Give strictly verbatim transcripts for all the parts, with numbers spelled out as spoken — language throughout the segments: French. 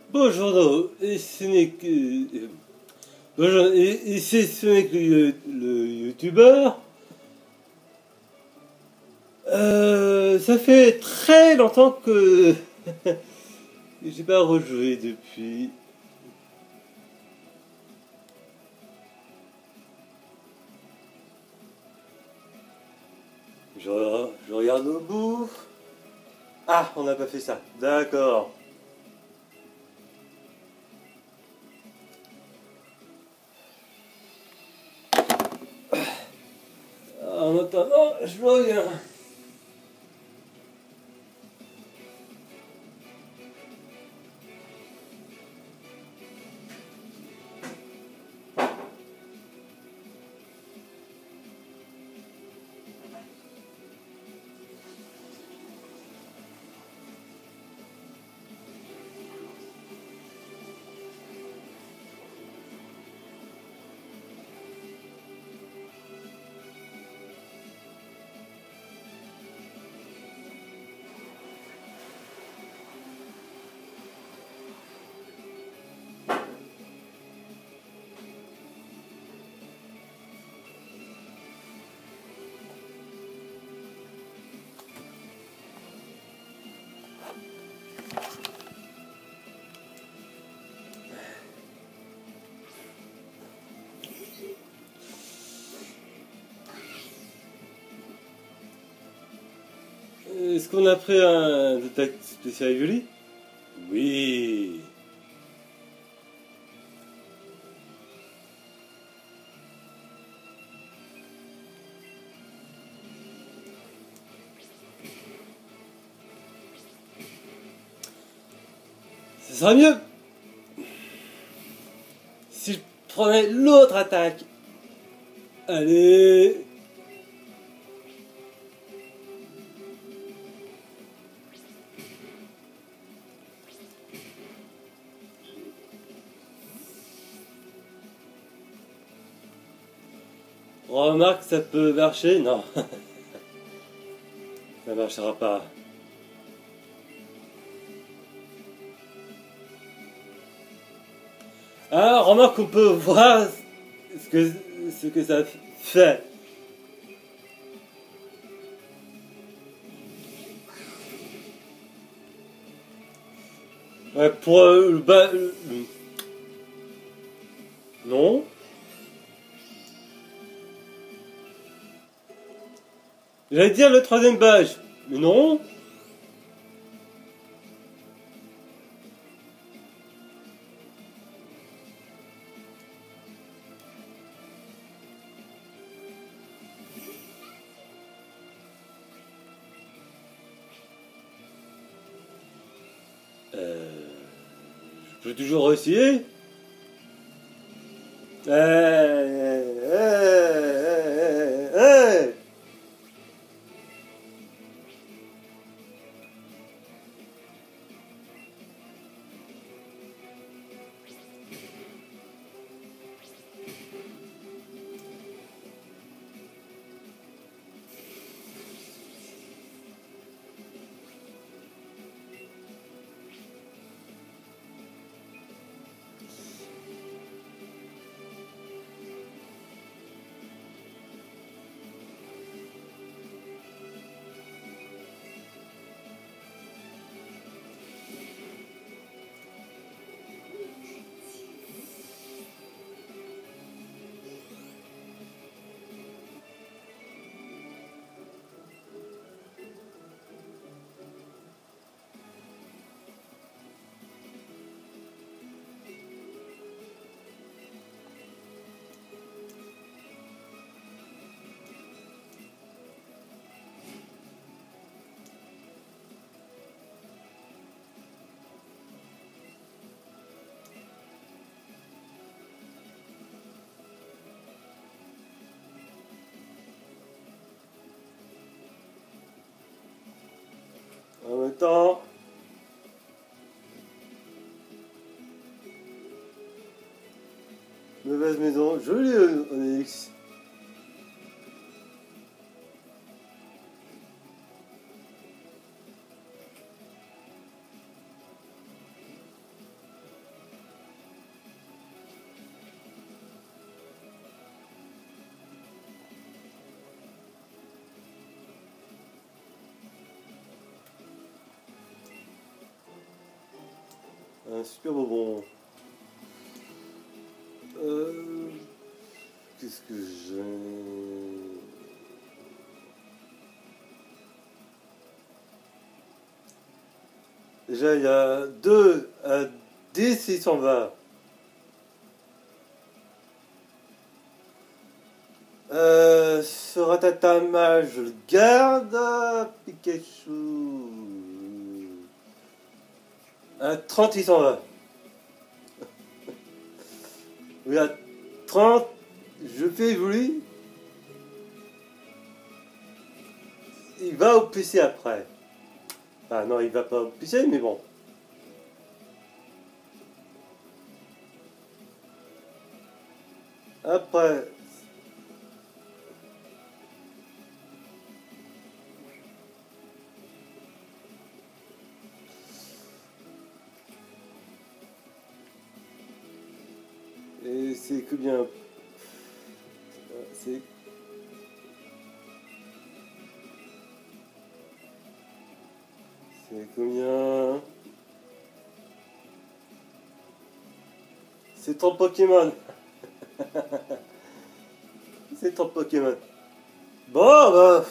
Bonjour, et ce n'est que... euh, Bonjour, et, et c'est ce n'est que le, le youtubeur. Euh, ça fait très longtemps que j'ai pas rejoué depuis. Je, je regarde au bout. Ah, on n'a pas fait ça. D'accord. En attendant, je reviens. Est-ce qu'on a pris un détective spécial Yuli? Oui. Ce serait mieux si je prenais l'autre attaque. Allez. Remarque, ça peut marcher? Non. Ça marchera pas. Ah, remarque qu'on peut voir ce que, ce que ça fait. Ouais, pour euh, le bas... euh, non. J'allais dire le troisième badge, mais non. Euh, je peux toujours essayer. Hey, hey, hey, hey, hey. En même temps, mauvaise maison, joli Onyx. un super bonbon. Euh, Qu'est-ce que j'ai? Déjà, il y a deux à dix, il s'en va. Euh, ce Ratatama, je le garde. Pikachu. À trente, il s'en va. Oui, à trente, je fais évoluer. Il va au P C après. Ah non, il va pas au P C, mais bon. Après, et c'est combien? C'est c'est combien? C'est ton Pokémon. C'est ton Pokémon. Bon, bah.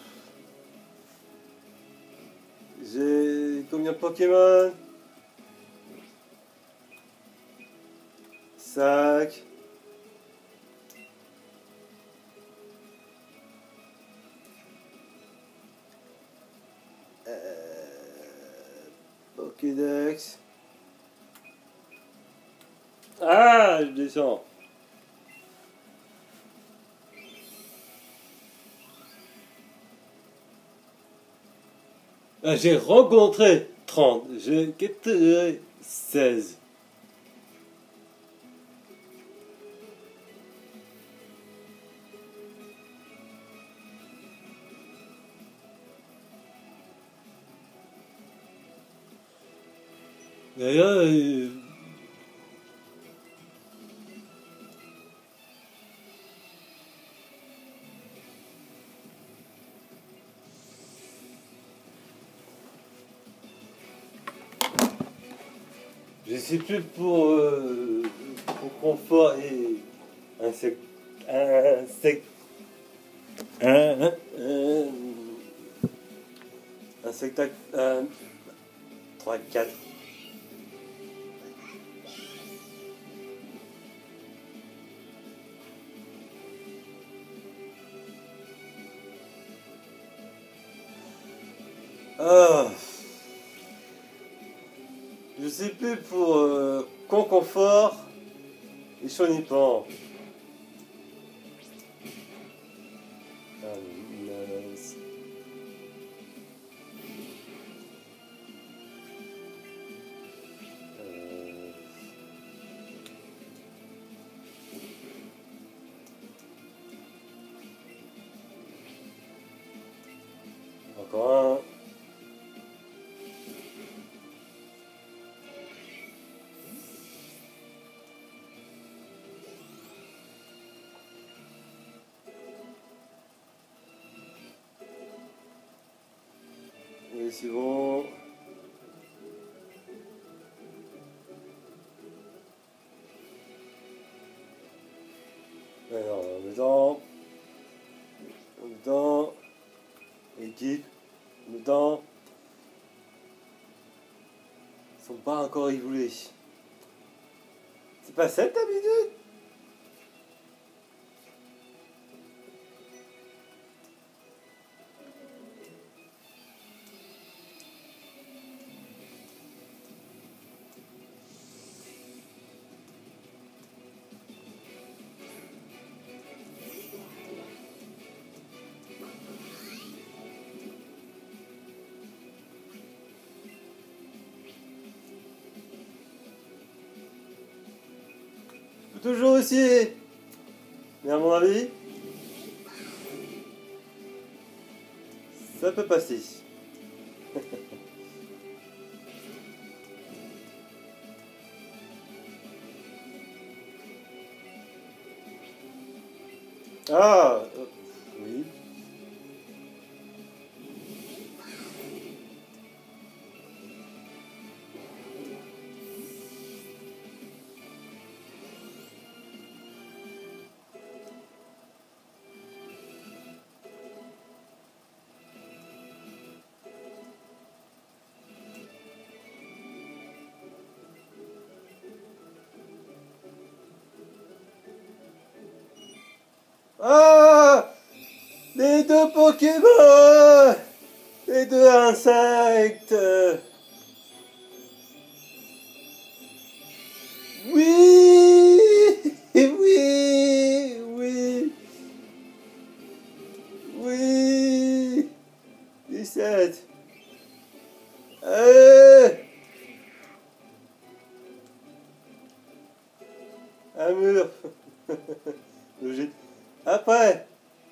J'ai combien de Pokémon? Sac. Euh, Pokédex. Ah, je descends. Ah, j'ai rencontré trente. J'ai capturé seize. D'ailleurs, euh, je sais plus pour, euh, pour confort et insecte. Insecte. Un, un, insecte. Un, trois, quatre. Ah, je sais plus pour euh, Conconfort et Chonipan. Ah, mince. Euh, Encore un. Et c'est bon. Alors, en dedans. En dedans. Équipe. En dedans. Ils sont pas encore évolués. C'est pas cette habitude? Toujours aussi. Mais à mon avis, ça peut passer. Ah, euh, oui. Ah! Les deux Pokémon! Les deux insectes! Oui! Oui! Oui! Oui! dix-sept! Allez! Un mur! Logique. Après!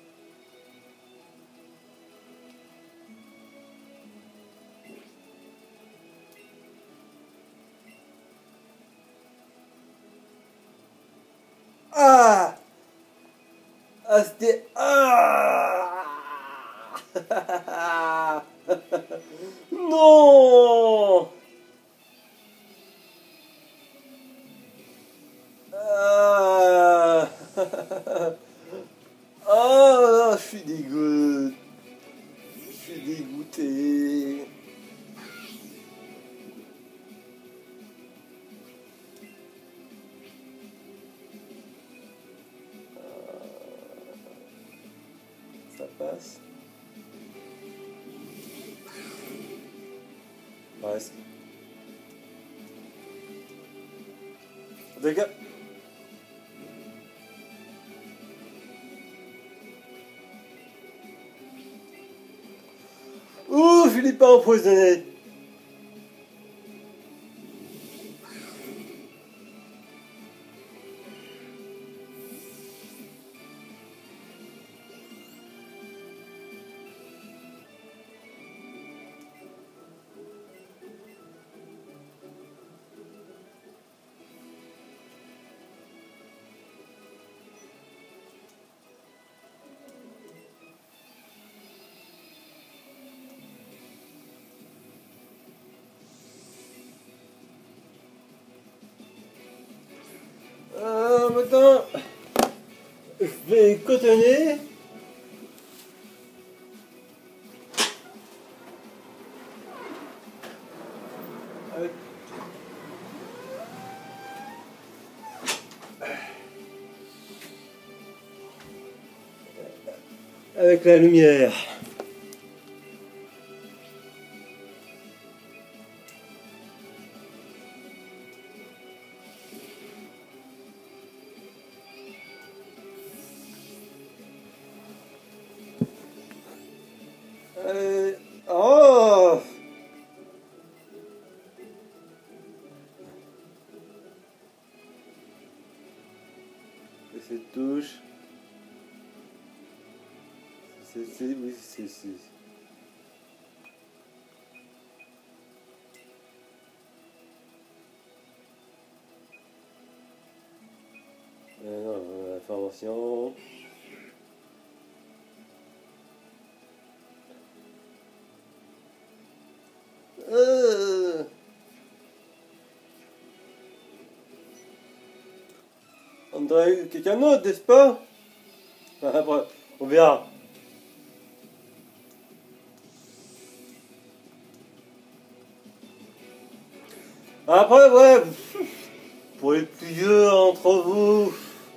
Ah! Ah, c'était... Ah! Non! Ah! Ah, je suis dégoûté. Je suis dégoûté. Ça passe. Presque. Dégâts. Ouf, il est pas empoisonné. Euh, maintenant, je vais cotonner. Avec, avec la lumière. Euh, oh! Et cette touche. C'est, c'est, oui, c'est, c'est. Euh, non, euh, information. Euh, on dirait quelqu'un d'autre, n'est-ce pas? Après, on verra. Après, ouais, pour les plus vieux d'entre vous,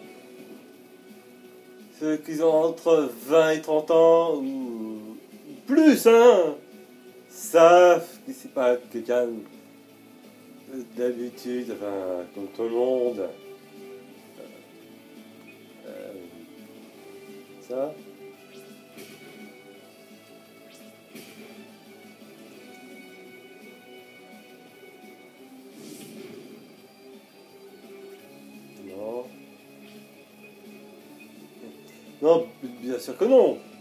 ceux qui ont entre vingt et trente ans, ou plus, hein, savent que c'est pas quelqu'un d'habitude, enfin, comme tout le monde. Euh, ça. Non. Non, bien sûr que non.